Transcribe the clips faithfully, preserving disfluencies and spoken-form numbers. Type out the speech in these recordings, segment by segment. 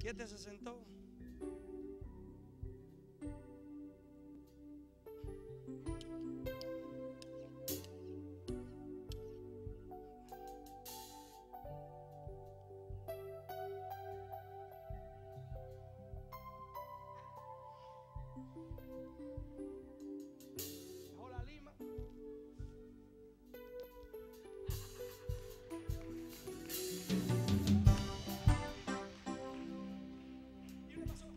¿Y este se sentó? Dejó la lima. ¿Qué le pasó?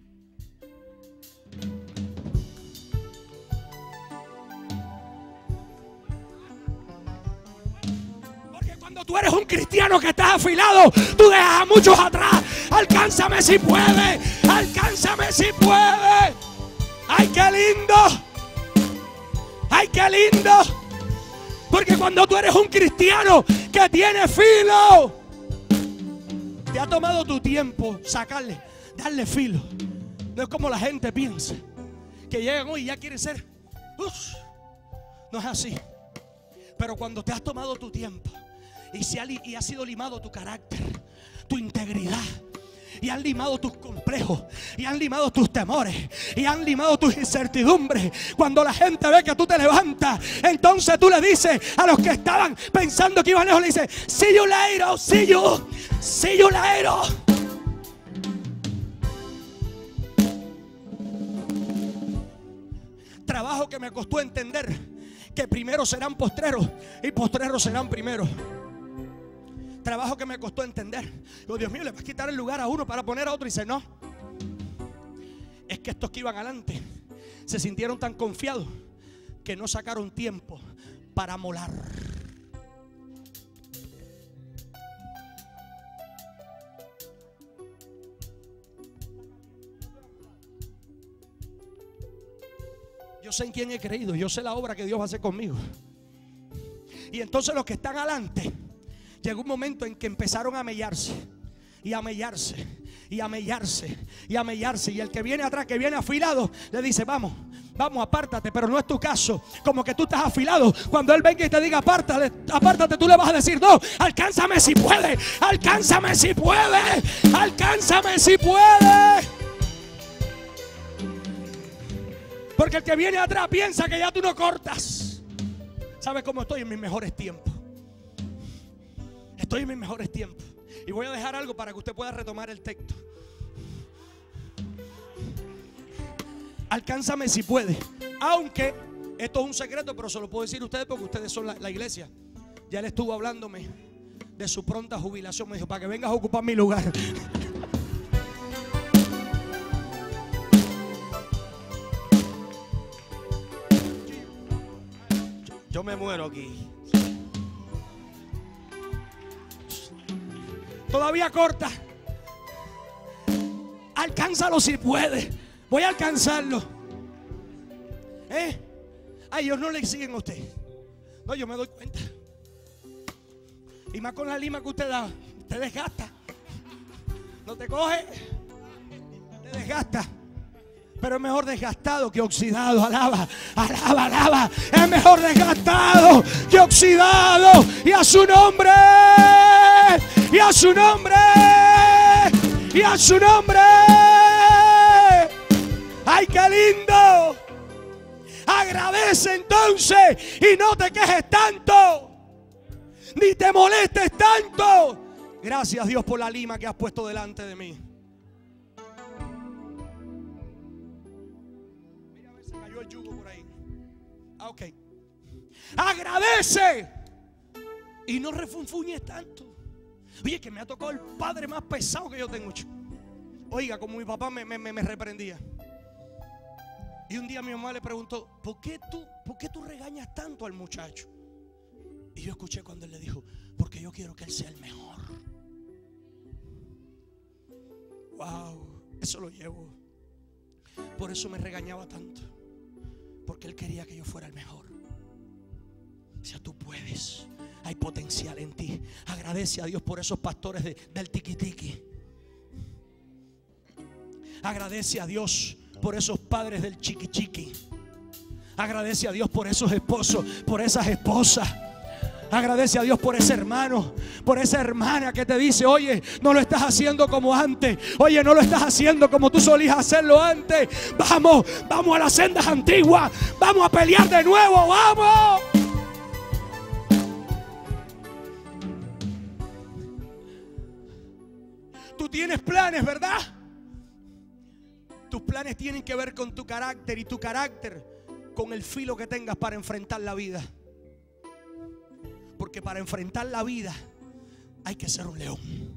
Porque cuando tú eres un cristiano que estás afilado, tú dejas a muchos atrás. Alcánzame si puede, alcánzame si puede. ¡Ay, qué lindo! ¡Ay, qué lindo! Porque cuando tú eres un cristiano que tiene filo, te ha tomado tu tiempo sacarle, darle filo. No es como la gente piensa, que llegan hoy y ya quieren ser. Uf, no es así. Pero cuando te has tomado tu tiempo y, se ha, y ha sido limado tu carácter, tu integridad, y han limado tus complejos, y han limado tus temores, y han limado tus incertidumbres. Cuando la gente ve que tú te levantas, entonces tú le dices a los que estaban pensando que iban lejos, le dices: see you later, see you, see you later. Trabajo que me costó entender que primero serán postreros y postreros serán primeros. Trabajo que me costó entender. Digo, Dios mío, le vas a quitar el lugar a uno para poner a otro. Y dice: no, es que estos que iban adelante se sintieron tan confiados que no sacaron tiempo para molar. Yo sé en quién he creído, yo sé la obra que Dios va a hacer conmigo. Y entonces los que están adelante, llegó un momento en que empezaron a mellarse y a mellarse y a mellarse y a mellarse. Y el que viene atrás, que viene afilado, le dice: vamos, vamos, apártate. Pero no es tu caso. Como que tú estás afilado. Cuando él venga y te diga: apártate, apártate, tú le vas a decir: no, alcánzame si puede, alcánzame si puede, alcánzame si puede. Porque el que viene atrás piensa que ya tú no cortas. ¿Sabes cómo estoy en mis mejores tiempos? Estoy en mis mejores tiempos. Y voy a dejar algo para que usted pueda retomar el texto. Alcánzame si puede. Aunque esto es un secreto, pero se lo puedo decir a ustedes porque ustedes son la, la iglesia. Ya él estuvo hablándome de su pronta jubilación. Me dijo: para que vengas a ocupar mi lugar. yo, yo me muero aquí. Todavía corta. Alcánzalo si puede. Voy a alcanzarlo. ¿Eh? A ellos no le siguen a usted. No, yo me doy cuenta. Y más con la lima que usted da, te desgasta. No te coge, te desgasta. Pero es mejor desgastado que oxidado. Alaba, alaba, alaba. Es mejor desgastado que oxidado. Y a su nombre. Y a su nombre. Y a su nombre. ¡Ay, qué lindo! Agradece entonces y no te quejes tanto. Ni te molestes tanto. Gracias, Dios, por la lima que has puesto delante de mí. Mira, a ver, se cayó el yugo por ahí. Ah, ok. Agradece y no refunfuñes tanto. Oye, que me ha tocado el padre más pesado que yo tengo. Oiga, como mi papá me, me, me reprendía. Y un día mi mamá le preguntó: ¿por qué tú, por qué tú regañas tanto al muchacho? Y yo escuché cuando él le dijo: porque yo quiero que él sea el mejor. Wow, eso lo llevo. Por eso me regañaba tanto, porque él quería que yo fuera el mejor. O sea, tú puedes. Hay potencial en ti. Agradece a Dios por esos pastores de, del tiki tiki. Agradece a Dios por esos padres del chiqui chiqui. Agradece a Dios por esos esposos, por esas esposas. Agradece a Dios por ese hermano, por esa hermana que te dice: oye, no lo estás haciendo como antes. Oye, no lo estás haciendo como tú solías hacerlo antes. Vamos, vamos a las sendas antiguas. Vamos a pelear de nuevo, vamos. Tú tienes planes, ¿verdad? Tus planes tienen que ver con tu carácter, y tu carácter con el filo que tengas para enfrentar la vida. Porque para enfrentar la vida hay que ser un león.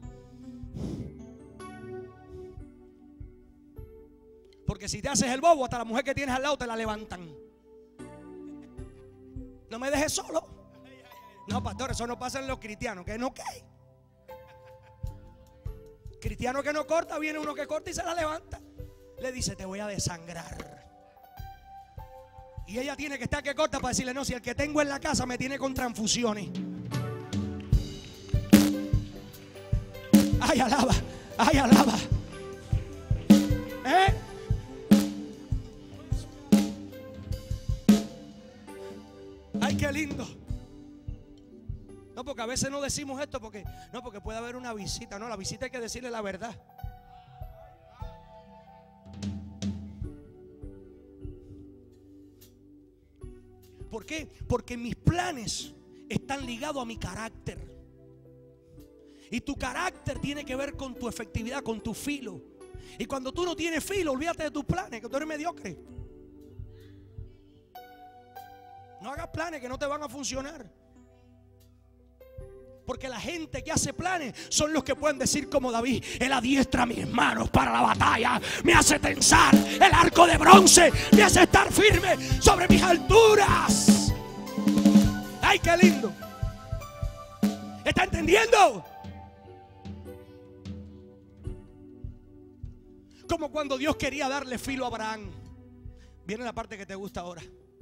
Porque si te haces el bobo, hasta la mujer que tienes al lado te la levantan. No me dejes solo. No, pastor, eso no pasa en los cristianos. Que no, ¿qué? Cristiano que no corta, viene uno que corta y se la levanta. Le dice: te voy a desangrar. Y ella tiene que estar que corta para decirle: no, si el que tengo en la casa me tiene con transfusiones. Ay, alaba, ay, alaba. ¿Eh? Ay, qué lindo. No, porque a veces no decimos esto porque no, porque puede haber una visita. No, la visita hay que decirle la verdad. ¿Por qué? Porque mis planes están ligados a mi carácter. Y tu carácter tiene que ver con tu efectividad, con tu filo. Y cuando tú no tienes filo, olvídate de tus planes, que tú eres mediocre. No hagas planes que no te van a funcionar. Porque la gente que hace planes son los que pueden decir como David: Él adiestra mis manos para la batalla, me hace tensar el arco de bronce, me hace estar firme sobre mis alturas. ¡Ay, qué lindo! ¿Está entendiendo? Como cuando Dios quería darle filo a Abraham. Viene la parte que te gusta ahora.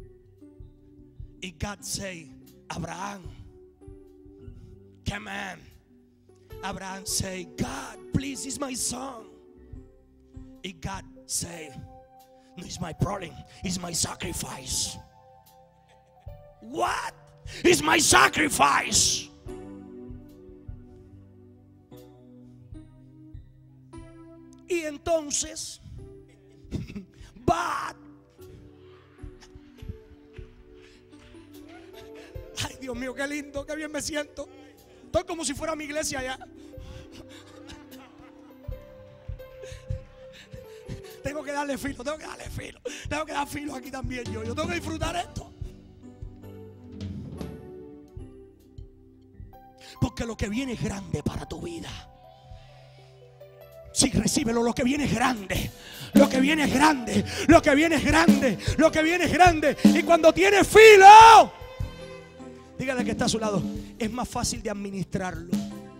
Y God say: Abraham, come on. Abraham say: God, please, it's my son. And God say: no, it's my problem, it's my sacrifice. What? It's my sacrifice. Y entonces, but, ay, Dios mío, qué lindo, qué bien me siento. Estoy como si fuera mi iglesia allá. Tengo que darle filo, tengo que darle filo. Tengo que dar filo aquí también yo. Yo tengo que disfrutar esto. Porque lo que viene es grande para tu vida. Sí, recíbelo, lo que viene es grande. Lo que viene es grande. Lo que viene es grande. Lo que viene es grande. Y cuando tiene filo, dígale que está a su lado: es más fácil de administrarlo.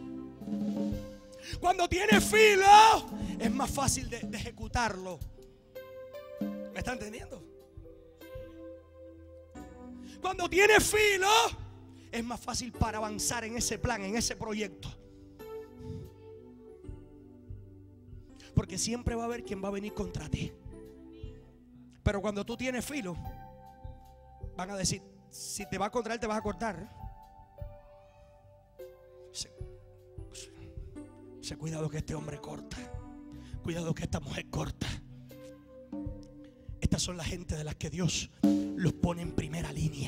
Cuando tiene filo, es más fácil de, de ejecutarlo. ¿Me está entendiendo? Cuando tiene filo, es más fácil para avanzar en ese plan, en ese proyecto. Porque siempre va a haber quien va a venir contra ti. Pero cuando tú tienes filo, van a decir: si te va a contra él, te vas a cortar. Se, se, cuidado que este hombre corta. Cuidado que esta mujer corta. Estas son la gente de las que Dios los pone en primera línea.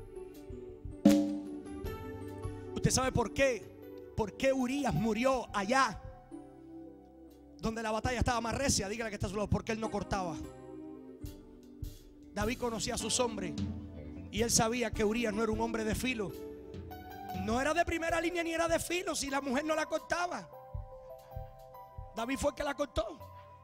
¿Usted sabe por qué? ¿Por qué Urías murió allá donde la batalla estaba más recia? Dígale que está a su lado: porque él no cortaba. David conocía a sus hombres y él sabía que Urías no era un hombre de filo. No era de primera línea ni era de filo si la mujer no la cortaba. David fue el que la cortó.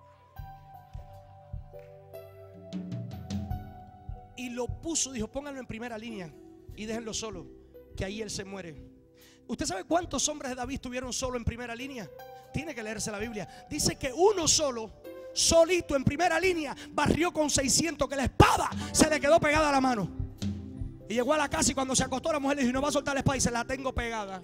Y lo puso, dijo: pónganlo en primera línea y déjenlo solo, que ahí él se muere. ¿Usted sabe cuántos hombres de David estuvieron solo en primera línea? Tiene que leerse la Biblia. Dice que uno solo, solito en primera línea, barrió con seiscientos, que la espada se le quedó pegada a la mano. Y llegó a la casa y cuando se acostó la mujer le dijo: no va a soltar la espada, y se la tengo pegada.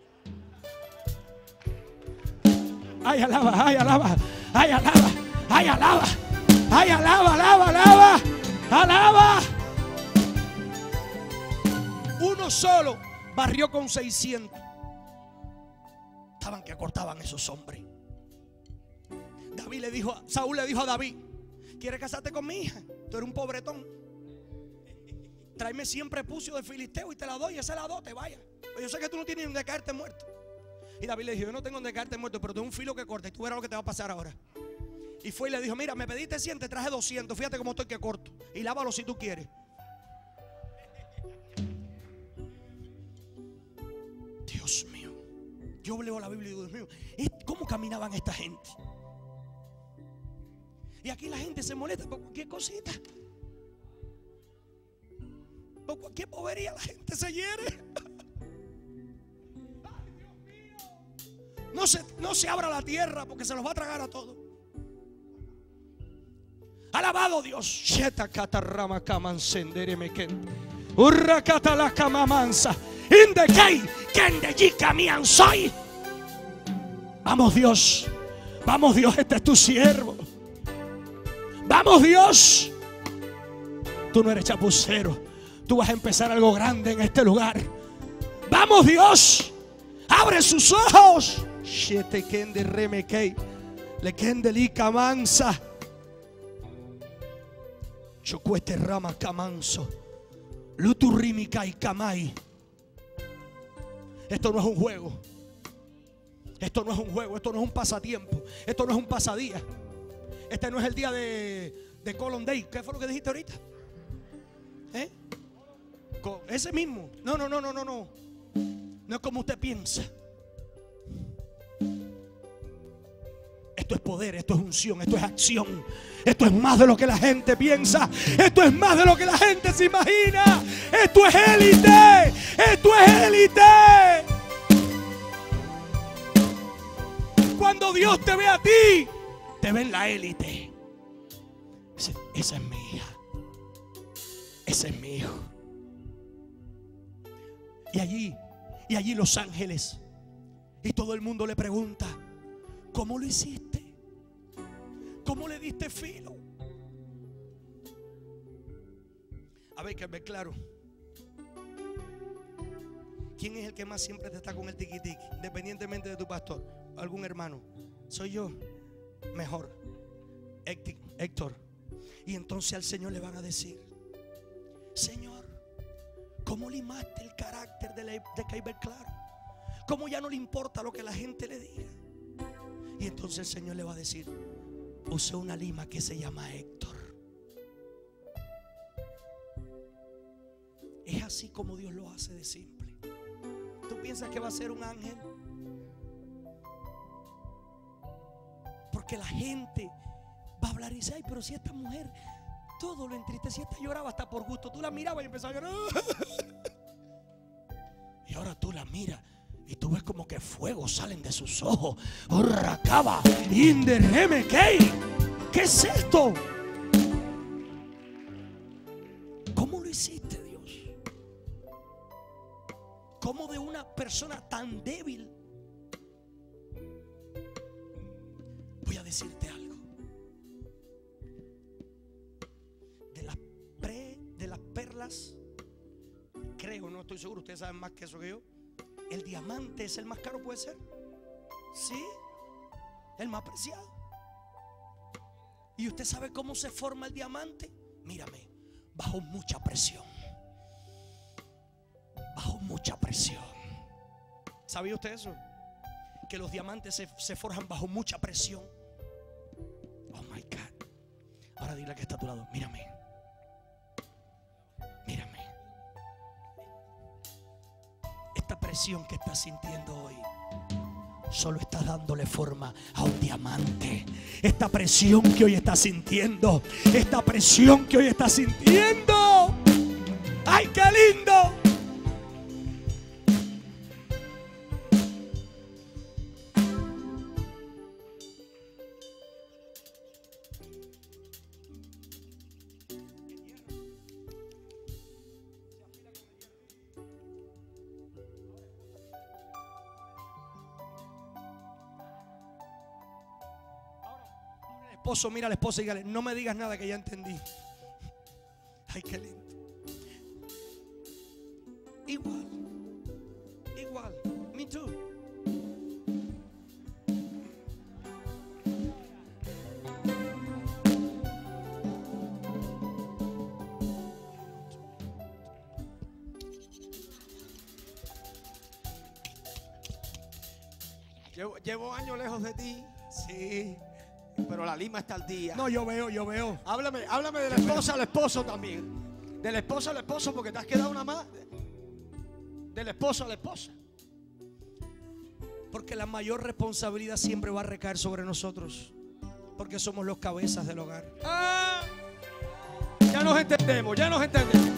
Ay, alaba, ay, alaba, ay, alaba, ay, alaba, ay, alaba, alaba, alaba, alaba. Uno solo barrió con seiscientos. Estaban que cortaban esos hombres. David le dijo, Saúl le dijo a David: ¿quieres casarte con mi hija? Tú eres un pobretón. Tráeme cien prepucios de filisteo y te la doy. Esa la doy, te vaya. Pero yo sé que tú no tienes donde caerte muerto. Y David le dijo: yo no tengo donde caerte muerto, pero tengo un filo que corta y tú verás lo que te va a pasar ahora. Y fue y le dijo: mira, me pediste cien, te traje doscientos. Fíjate cómo estoy que corto. Y lávalo si tú quieres. Dios mío. Yo leo la Biblia y digo: Dios mío, ¿cómo caminaban esta gente? Y aquí la gente se molesta por cualquier cosita. Por cualquier bobería la gente se hiere. Ay, Dios mío. No se, no se abra la tierra porque se los va a tragar a todos. Alabado Dios. Vamos Dios. Vamos Dios, este es tu siervo. Vamos Dios. Tú no eres chapucero. Tú vas a empezar algo grande en este lugar. Vamos Dios. Abre sus ojos. Le kendelica mansa. Chocuete rama camanso. Luturrimica y camay. Esto no es un juego. Esto no es un juego. Esto no es un pasatiempo. Esto no es un pasadía. Este no es el día de, de Colon Day. ¿Qué fue lo que dijiste ahorita? ¿Eh? Ese mismo. No, no, no, no, no, no. No es como usted piensa. Esto es poder, esto es unción, esto es acción. Esto es más de lo que la gente piensa. Esto es más de lo que la gente se imagina. Esto es élite. Esto es élite. Cuando Dios te ve a ti, te ve en la élite. Esa es mi hija. Ese es mi hijo. Y allí, y allí los ángeles. Y todo el mundo le pregunta: ¿cómo lo hiciste? ¿Cómo le diste filo? A ver, que ve claro. ¿Quién es el que más siempre te está con el tiqui tiqui? Independientemente de tu pastor, algún hermano. Soy yo. Mejor, Héctor. Y entonces al Señor le van a decir: Señor, ¿cómo limaste el carácter de, la, de Keiber Claro? ¿Cómo ya no le importa lo que la gente le diga? Y entonces el Señor le va a decir: usé una lima que se llama Héctor. Es así como Dios lo hace de simple. ¿Tú piensas que va a ser un ángel? Porque la gente va a hablar y dice: ay, pero si esta mujer todo lo entristecía, esta lloraba hasta por gusto. Tú la mirabas y empezaba a llorar. Y ahora tú la miras y tú ves como que fuego salen de sus ojos. Orracaba, inderreme, ¿qué? ¿Qué es esto? ¿Cómo lo hiciste, Dios? ¿Cómo de una persona tan débil? Voy a decirte algo. De las pre, de las perlas, creo, no estoy seguro, ustedes saben más que eso que yo. El diamante es el más caro, puede ser. Sí, el más preciado. ¿Y usted sabe cómo se forma el diamante? Mírame, bajo mucha presión. Bajo mucha presión. ¿Sabía usted eso? Que los diamantes se, se forjan bajo mucha presión. Oh my God. Ahora dile que está a tu lado: mírame. Mírame. Esta presión que estás sintiendo hoy solo estás dándole forma a un diamante. Esta presión que hoy estás sintiendo, esta presión que hoy estás sintiendo, ¡ay, qué lindo! Esposo, mira al esposo y dígale: no me digas nada, que ya entendí. Ay, qué lindo. Igual, Llevo, llevo años lejos de ti. Sí. Pero la lima está al día. No, yo veo, yo veo. Háblame, háblame de la esposa al esposo también. De la esposa al esposo, porque te has quedado una más. De la esposa a la esposa. Porque la mayor responsabilidad siempre va a recaer sobre nosotros. Porque somos los cabezas del hogar. Ah, ya nos entendemos, ya nos entendemos.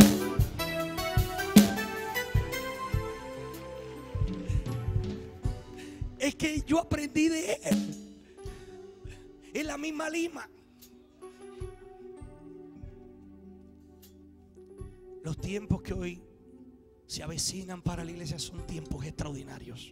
Es que yo aprendí de él. Es la misma lima. Los tiempos que hoy se avecinan para la iglesia son tiempos extraordinarios.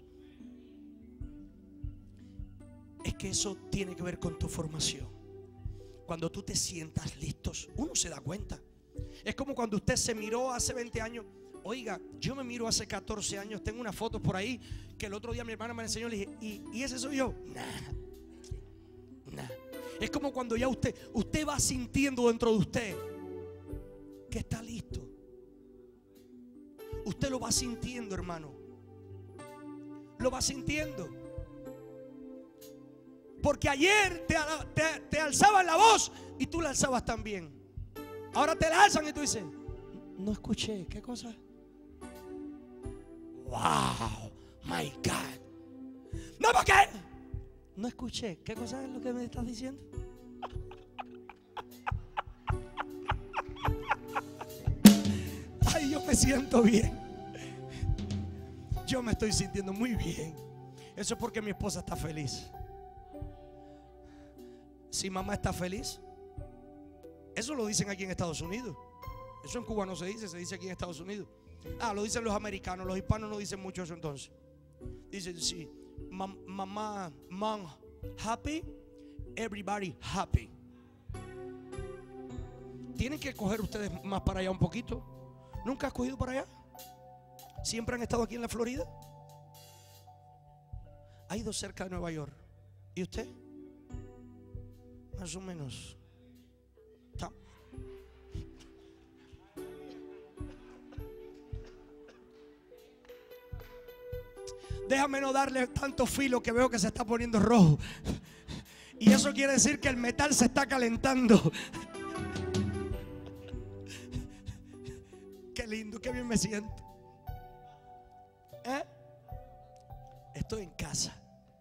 Es que eso tiene que ver con tu formación. Cuando tú te sientas listos, uno se da cuenta. Es como cuando usted se miró hace veinte años. Oiga, yo me miro hace catorce años. Tengo unas fotos por ahí que el otro día mi hermana me enseñó. Le dije, ¿y, ¿y ese soy yo? Nah, nah. Es como cuando ya usted Usted va sintiendo dentro de usted que está listo. Usted lo va sintiendo, hermano. Lo va sintiendo. Porque ayer te, te, te alzaban la voz y tú la alzabas también. Ahora te la alzan y tú dices, no escuché, ¿qué cosa? Wow, my God. No, ¿por qué? No escuché, ¿qué cosa es lo que me estás diciendo? Ay, yo me siento bien. Yo me estoy sintiendo muy bien. Eso es porque mi esposa está feliz. Si mamá está feliz, eso lo dicen aquí en Estados Unidos. Eso en Cuba no se dice, se dice aquí en Estados Unidos. Ah, lo dicen los americanos, los hispanos no dicen mucho eso entonces. Dicen, sí, mamá, mom happy, everybody happy. Tienen que coger ustedes más para allá un poquito. ¿Nunca has cogido para allá? ¿Siempre han estado aquí en la Florida? Ha ido cerca de Nueva York. ¿Y usted? Más o menos. Está. Déjame no darle tanto filo que veo que se está poniendo rojo. Y eso quiere decir que el metal se está calentando. Qué lindo, qué bien me siento. ¿Eh? Estoy en casa.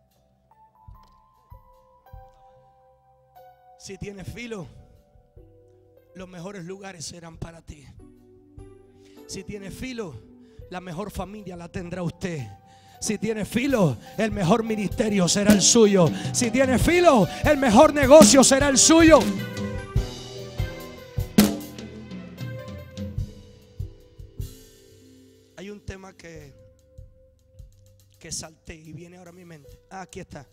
Si tienes filo, los mejores lugares serán para ti. Si tienes filo, la mejor familia la tendrá usted. Si tiene filo, el mejor ministerio será el suyo. Si tiene filo, el mejor negocio será el suyo. Hay un tema que que salté y viene ahora a mi mente. Ah, aquí está.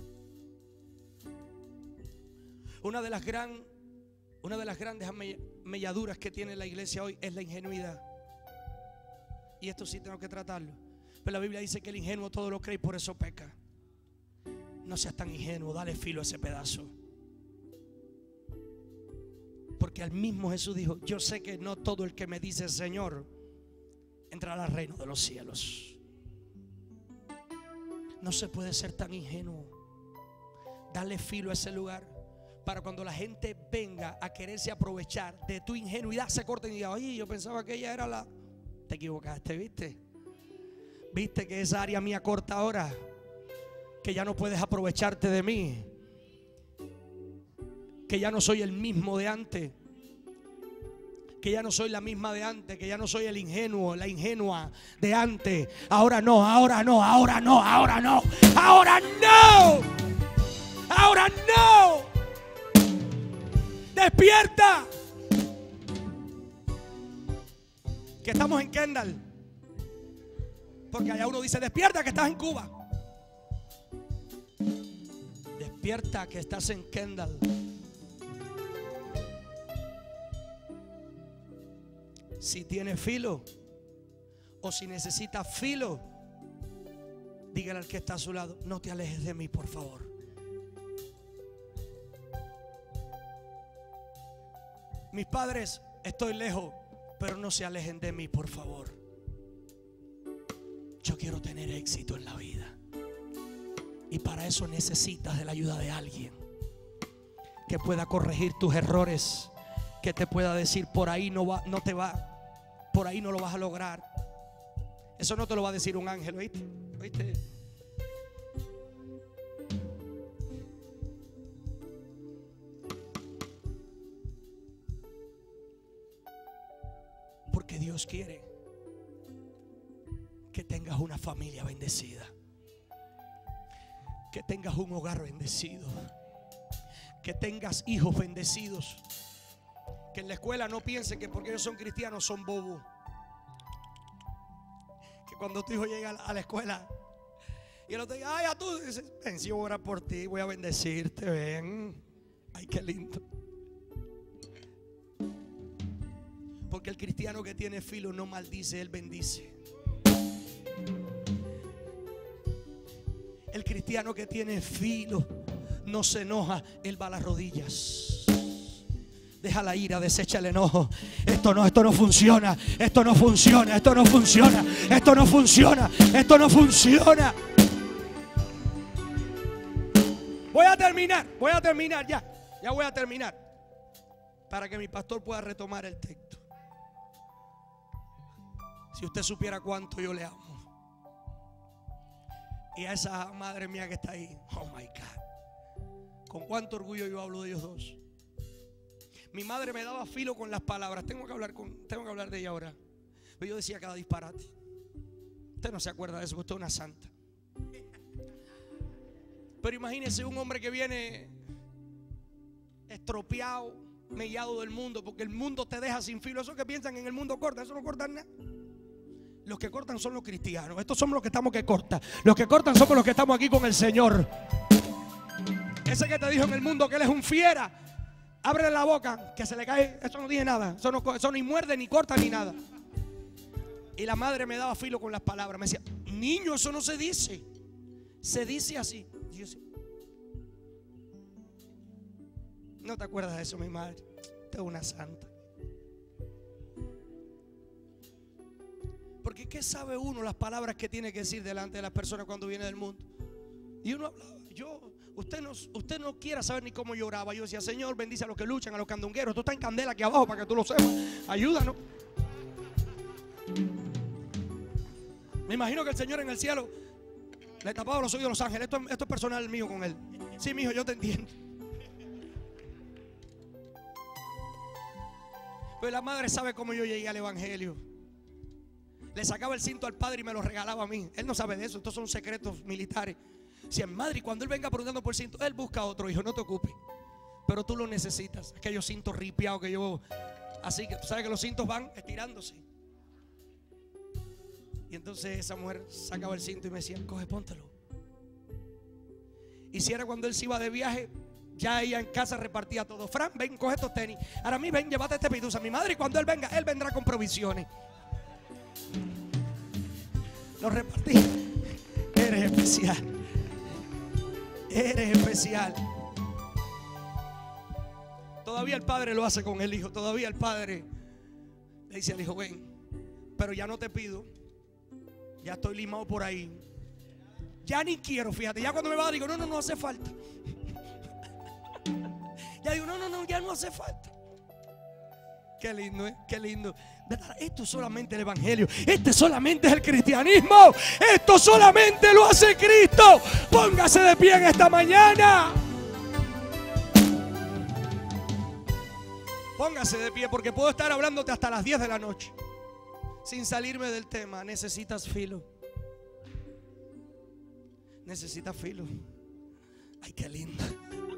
Una de las gran, una de las grandes melladuras que tiene la iglesia hoy es la ingenuidad. Y esto sí tengo que tratarlo. Pero la Biblia dice que el ingenuo todo lo cree y por eso peca. No seas tan ingenuo, dale filo a ese pedazo. Porque al mismo Jesús dijo, yo sé que no todo el que me dice Señor entrará al reino de los cielos. No se puede ser tan ingenuo. Dale filo a ese lugar para cuando la gente venga a quererse aprovechar de tu ingenuidad, se corten y diga, oye, yo pensaba que ella era la... Te equivocaste, ¿viste? ¿Viste que esa área mía corta ahora? Que ya no puedes aprovecharte de mí. Que ya no soy el mismo de antes. Que ya no soy la misma de antes. Que ya no soy el ingenuo, la ingenua de antes. Ahora no, ahora no, ahora no, ahora no. Ahora no. Ahora no. Despierta. Que estamos en Kendall. Porque allá uno dice, despierta que estás en Cuba. Despierta que estás en Kendall. Si tienes filo o si necesitas filo, dígale al que está a su lado, no te alejes de mí, por favor. Mis padres, estoy lejos, pero no se alejen de mí, por favor. Yo quiero tener éxito en la vida. Y para eso necesitas de la ayuda de alguien que pueda corregir tus errores, que te pueda decir por ahí no va, no te va, por ahí no lo vas a lograr. Eso no te lo va a decir un ángel, ¿oíste? ¿Oíste? Porque Dios quiere que tengas una familia bendecida, que tengas un hogar bendecido, que tengas hijos bendecidos, que en la escuela no piensen que porque ellos son cristianos son bobos. Que cuando tu hijo llega a la escuela y el otro diga, ay, a tú dices, ven, si voy a orar por ti, voy a bendecirte, ven. Ay, qué lindo. Porque el cristiano que tiene filo no maldice, él bendice. El cristiano que tiene filo no se enoja, él va a las rodillas. Deja la ira, desecha el enojo. Esto no, esto no funciona. Esto no funciona, esto no funciona. Esto no funciona, esto no funciona. Voy a terminar, voy a terminar ya. Ya voy a terminar. Para que mi pastor pueda retomar el texto. Si usted supiera cuánto yo le amo. Y a esa madre mía que está ahí, oh my God, con cuánto orgullo yo hablo de ellos dos. Mi madre me daba filo con las palabras. Tengo que hablar con, tengo que hablar de ella ahora. Pero yo decía cada disparate. Usted no se acuerda de eso, usted es una santa. Pero imagínese un hombre que viene estropeado, mellado del mundo, porque el mundo te deja sin filo. Esos que piensan en el mundo corta, eso no cortan nada. Los que cortan son los cristianos. Estos somos los que estamos que cortan. Los que cortan somos los que estamos aquí con el Señor. Ese que te dijo en el mundo que él es un fiera, abre la boca, que se le cae. Eso no dice nada. Eso no, eso ni muerde, ni corta, ni nada. Y la madre me daba filo con las palabras. Me decía, niño, eso no se dice. Se dice así. Y yo decía, ¿no te acuerdas de eso, mi madre? Usted es una santa. Porque ¿qué sabe uno las palabras que tiene que decir delante de las personas cuando viene del mundo? Y uno hablaba, yo, usted no, usted no quiera saber ni cómo lloraba. Yo decía, Señor, bendice a los que luchan, a los candungueros. Tú estás en candela aquí abajo para que tú lo sepas. Ayúdanos. Me imagino que el Señor en el cielo le tapaba los oídos a los ángeles. Esto, esto es personal mío con él. Sí, mi hijo, yo te entiendo. Pero la madre sabe cómo yo llegué al evangelio. Le sacaba el cinto al padre y me lo regalaba a mí. Él no sabe de eso, estos son secretos militares. Si en madre, cuando él venga preguntando por el cinto, él busca otro hijo, no te ocupes. Pero tú lo necesitas. Aquellos cintos ripiados que yo. Así que tú sabes que los cintos van estirándose. Y entonces esa mujer sacaba el cinto y me decía, coge, póntelo. Y si era cuando él se iba de viaje, ya ella en casa repartía todo. Fran, ven, coge estos tenis. Ahora a mí, ven, llévate este pitusa. Mi madre, y cuando él venga, él vendrá con provisiones. Lo repartí. Eres especial. Eres especial. Todavía el padre lo hace con el hijo. Todavía el padre le dice al hijo, ven, pero ya no te pido. Ya estoy limado por ahí. Ya ni quiero, fíjate. Ya cuando me va, digo, no, no, no hace falta. Ya digo, no, no, no, ya no hace falta. Qué lindo, ¿eh? Qué lindo. Esto es solamente el evangelio. Este solamente es el cristianismo. Esto solamente lo hace Cristo. Póngase de pie en esta mañana. Póngase de pie, porque puedo estar hablándote hasta las diez de la noche sin salirme del tema. Necesitas filo. Necesitas filo. Ay, qué lindo.